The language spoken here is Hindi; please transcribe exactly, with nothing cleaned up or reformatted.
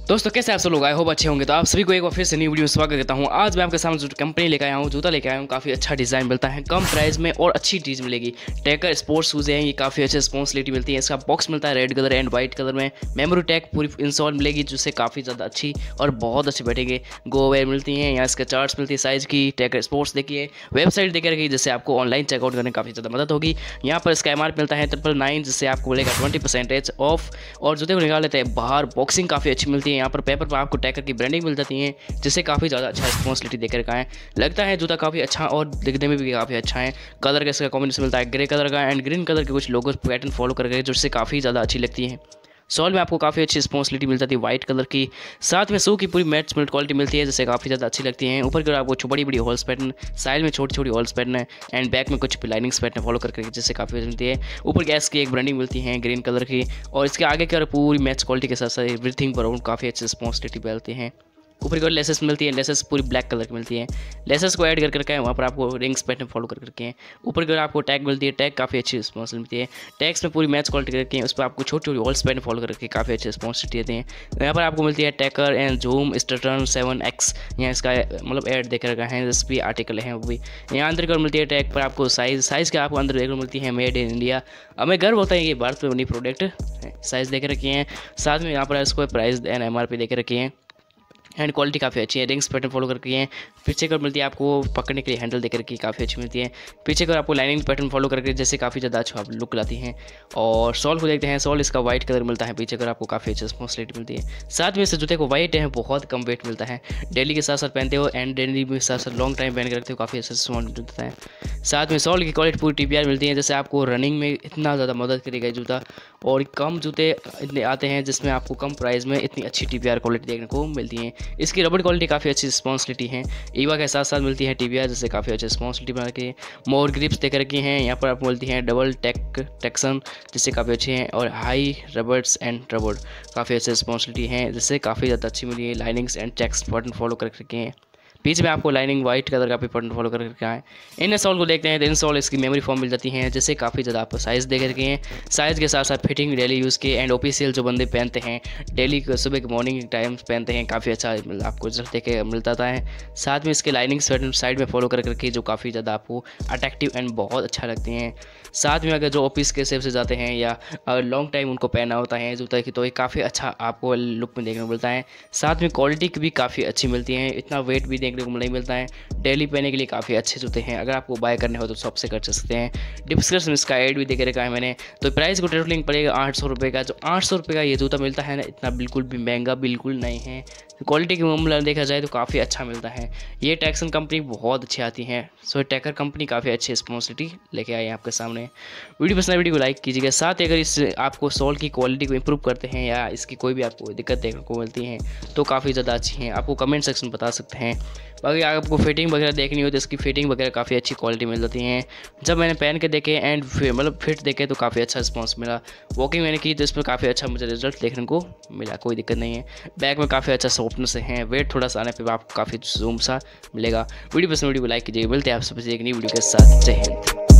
दोस्तों कैसे आप सब लोग आए हो अच्छे होंगे। तो आप सभी को एक बार फिर से नई वीडियो में स्वागत करता हूं। आज मैं आपके सामने जो कंपनी लेकर आया हूं, जूता लेकर आया हूं, काफ़ी अच्छा डिज़ाइन मिलता है, कम प्राइस में और अच्छी चीज़ मिलेगी। टेकर स्पोर्ट्स शूज़ हैं, ये काफ़ी अच्छे रिस्पॉन्सिबिलिटी मिलती है। इसका बॉक्स मिलता है red colour and white colour में। मेमोरी टैग पूरी इंस्टॉल मिलेगी, जिससे काफ़ी ज़्यादा अच्छी और बहुत अच्छे बैठेंगे। गो वेयर मिलती हैं, यहाँ इसके चार्ट्स मिलती है साइज़ की। टेकर स्पोर्ट्स देखिए, वेबसाइट देकर रखी, जिससे आपको ऑनलाइन चेकआउट करने में काफ़ी ज़्यादा मदद होगी। यहाँ पर इसका एम आर पी मिलता है ट्रिपल नाइन, जिससे आपको मिलेगा ट्वेंटी परसेंटेज ऑफ। और जूते को निकाल लेते हैं बाहर। बॉक्सिंग काफ़ी अच्छी मिलती है। यहाँ पर पेपर पर आपको टैकर की ब्रांडिंग मिल जाती है, जिससे काफ़ी ज़्यादा अच्छा रिस्पॉन्सिबिलिटी देकर का है। लगता है जूता काफ़ी अच्छा और दिखने में भी काफ़ी अच्छा है। कलर का इसका कॉम्बिनेशन मिलता है ग्रे कलर का एंड ग्रीन कलर के कुछ लोगो पैटर्न फॉलो करके, जिससे काफ़ी ज़्यादा अच्छी लगती है। सॉल में आपको काफ़ी अच्छी रिस्पॉन्सिबिलिटी मिल जाती है वाइट कलर की। साथ में शू की पूरी मैट स्मेल्ट क्वालिटी मिलती है, जिससे काफ़ी ज़्यादा अच्छी लगती है। ऊपर की ओर आपको बड़ी बड़ी हॉल्स पैटर्न, साइड में छोटी छोटी हॉल्स पैटर्न है एंड बैक में कुछ लाइनिंग्स पैटर्न फॉलो करके, जिससे काफ़ी अच्छी मिलती है। ऊपर गैस की एक ब्रांडिंग मिलती है ग्रीन कलर की, और इसके आगे की ओर पूरी मैच क्वालिटी के साथ साथ एवरीथिंग पर काफ़ी अच्छी रिस्पॉन्सिबिलिटी मिलती है। ऊपर की ओर लेसेस मिलती है, लेसेस पूरी ब्लैक कलर की मिलती है। लेसेस को ऐड कर करके वहाँ पर आपको रिंग्स पैटर्न फॉलो कर करके हैं। ऊपर की ओर आपको टैग मिलती है, टैग काफ़ी अच्छी रिस्पॉन्स मिलती है। टैग्स में पूरी मैच क्वालिटी करके हैं, उस पर आपको छोटी छोटी हॉल्स पैटर्न फॉलो करके काफ़ी अच्छी रिस्पॉन्सिबिलिटी देते हैं। यहाँ पर आपको मिलती है टैकर एंड जूम स्टर्टन सेवन एक्स, यहाँ इसका मतलब ऐड देकर रखा है, जिस भी आर्टिकल है वो भी। यहाँ अंदर की ओर मिलती है टैग पर आपको साइज़ साइज़ के आपको अंदर देखने मिलती है मेड इन इंडिया। हमें गर्व होता है कि भारत में बनी प्रोडक्ट साइज़ देकर रखी हैं। साथ में यहाँ पर इसको price and M R P देकर रखी है एंड क्वालिटी काफ़ी अच्छी है। रिंग्स पैटर्न फॉलो करके हैं। पीछे कर मिलती है आपको पकड़ने के लिए हैंडल देकर की काफ़ी अच्छी मिलती है। पीछे कर आपको लाइनिंग पैटर्न फॉलो करके, जैसे काफ़ी ज़्यादा अच्छा लुक लाती हैं। और सॉल को देखते हैं, सॉल इसका वाइट कलर मिलता है। पीछे कर आपको काफ़ी अच्छी रिस्पॉन्सिबिलिटी मिलती है। साथ में इस जूते को वाइट है, बहुत कम वेट मिलता है। डेली के साथ साथ पहनते हो एंड डेली के साथ साथ लॉन्ग टाइम पहन के रखते हो, काफ़ी अच्छा रिस्पॉन्स मिलता है। साथ में सॉल की क्वालिटी पूरी टी पी आर मिलती है, जैसे आपको रनिंग में इतना ज़्यादा मदद करेगा जूता। और कम जूते इतने आते हैं जिसमें आपको कम प्राइस में इतनी अच्छी टी पी आर क्वालिटी देखने को मिलती है। इसकी रबड़ क्वालिटी काफ़ी अच्छी रिस्पॉन्सिबिलिटी है। ईवा के साथ साथ मिलती है टी वी आर, जिससे काफ़ी अच्छी रिस्पॉन्सिबिलिटी बना के। मोर ग्रिप्स देकर रखी हैं। यहाँ पर आपको मिलती हैं डबल टेक टेक्सन, जिससे काफ़ी अच्छी हैं। और हाई रबर्स एंड रबड़ काफ़ी अच्छी रिस्पॉन्सिबिलिटी हैं, जिससे काफ़ी ज़्यादा अच्छी मिली है। Linings and checks button follow कर रखे हैं। बीच में आपको लाइनिंग वाइट कलर का भी पैटर्न फॉलो कर रखा है। इन सॉल को देखते हैं तो इन सॉल इसकी मेमोरी फॉर्म मिल जाती है, जिससे काफ़ी ज़्यादा आपको साइज़ देख रखे हैं। साइज़ के साथ साथ फिटिंग डेली यूज़ के एंड ऑफिशियल जो बंदे पहनते हैं, डेली सुबह के मॉर्निंग टाइम पहनते हैं, काफ़ी अच्छा आपको रिजल्ट देखे मिलता है। साथ में इसके लाइनिंग पैटर्न साइड में फॉलो कर करके, जो काफ़ी ज़्यादा आपको अट्रैक्टिव एंड बहुत अच्छा लगते हैं। साथ में अगर जो ऑफिस के सेप से जाते हैं या लॉन्ग टाइम उनको पहना होता है जूता की, तो ये काफ़ी अच्छा आपको लुक में देखने को मिलता है। साथ में क्वालिटी भी काफ़ी अच्छी मिलती है, इतना वेट भी देखने को नहीं मिलता है। डेली पहनने के लिए काफ़ी अच्छे जूते हैं। अगर आपको बाय करने हो तो शॉप से कर सकते हैं। डिस्क्रिप्शन में इसका ऐड भी देकर रखा है मैंने। तो प्राइस को टोटल लिंक पड़ेगा आठ सौ रुपये का। जो आठ सौ रुपये का ये जूता मिलता है ना, इतना बिल्कुल भी महंगा बिल्कुल नहीं है। क्वालिटी के मामले में देखा जाए तो काफ़ी अच्छा मिलता है। ये टैक्सन कंपनी बहुत अच्छी आती है। सो टैकर कंपनी काफ़ी अच्छी रिस्पॉन्सिबिलिटी लेके आई है आपके सामने। वीडियो पसंद वीडियो को लाइक कीजिएगा। साथ ही अगर इस आपको सॉल की क्वालिटी को इंप्रूव करते हैं या इसकी कोई भी आपको दिक्कत देखने को मिलती है, तो काफ़ी ज़्यादा अच्छी हैं, आपको कमेंट सेक्शन बता सकते हैं। बाकी आपको फिटिंग वगैरह देखनी हो तो इसकी फिटिंग वगैरह काफ़ी अच्छी क्वालिटी मिल जाती हैं। जब मैंने पहन के देखे एंड मतलब फिट देखे तो काफ़ी अच्छा रिस्पॉन्स मिला। वॉकिंग मैंने की तो इस पर काफ़ी अच्छा मुझे रिजल्ट देखने को मिला, कोई दिक्कत नहीं है। बैक में काफ़ी अच्छा सॉफ्टनेस है। वेट थोड़ा सा आने पर आपको काफ़ी जूम सा मिलेगा। वीडियो पसंद वीडियो को लाइक कीजिए। मिलते हैं आप सबसे एक नई वीडियो के साथ। जय हिंद।